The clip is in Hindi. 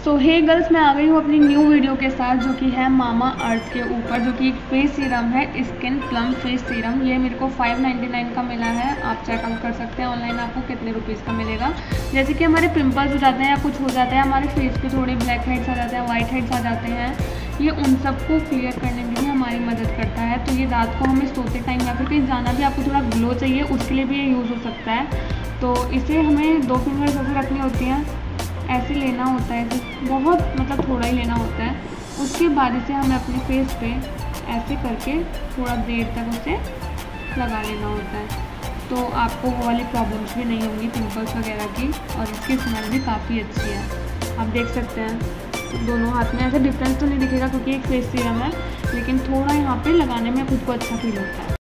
सो हे गर्ल्स, मैं आ गई हूँ अपनी न्यू वीडियो के साथ, जो कि है मामा अर्थ के ऊपर, जो कि एक फेस सीरम है, स्किन प्लम फेस सीरम। ये मेरे को 599 का मिला है। आप चेकआउट कर सकते हैं ऑनलाइन आपको कितने रुपीज़ का मिलेगा। जैसे कि हमारे पिंपल्स हो जाते हैं या कुछ हो जाता है, हमारे फेस पे थोड़े ब्लैक हेड्स आ जाते हैं, वाइट हेड्स आ जाते हैं, ये उन सबको क्लियर करने में भी हमारी मदद करता है। तो ये रात को हमें सोते टाइम या फिर कहीं जाना भी आपको थोड़ा ग्लो चाहिए, उसके लिए भी ये यूज़ हो सकता है। तो इसे हमें 2 फिंगर्स ऐसे रखनी होती हैं, ऐसे लेना होता है, बहुत मतलब थोड़ा ही लेना होता है। उसके बाद इसे हमें अपने फेस पे ऐसे करके थोड़ा देर तक उसे लगा लेना होता है। तो आपको वो वाली प्रॉब्लम्स भी नहीं होंगी पिंपल्स वगैरह की, और इसकी स्मेल भी काफ़ी अच्छी है। आप देख सकते हैं दोनों हाथ में ऐसे डिफरेंस तो नहीं दिखेगा क्योंकि एक फेस सीरम है, लेकिन थोड़ा यहाँ पे लगाने में खुद को अच्छा फील होता है।